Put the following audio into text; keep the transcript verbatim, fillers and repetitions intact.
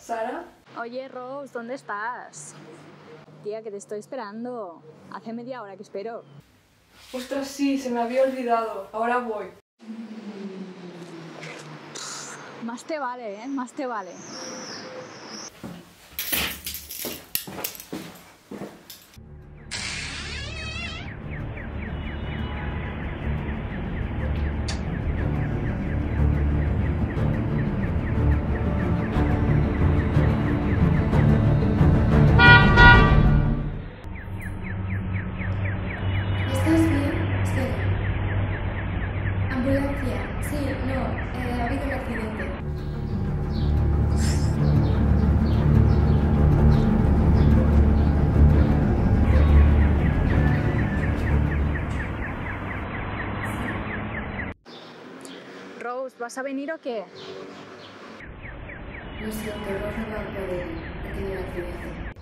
¿Sara? Oye, Rose, ¿dónde estás? Tía, que te estoy esperando. Hace media hora que espero. Ostras, sí, se me había olvidado. Ahora voy. Más te vale, ¿eh? Más te vale. ¿Estás bien? Espera. Ambulancia. Sí, no, eh, ha habido un accidente. Rose, ¿vas a venir o qué? Lo siento, Rosa no va a poder. Ha tenido un accidente.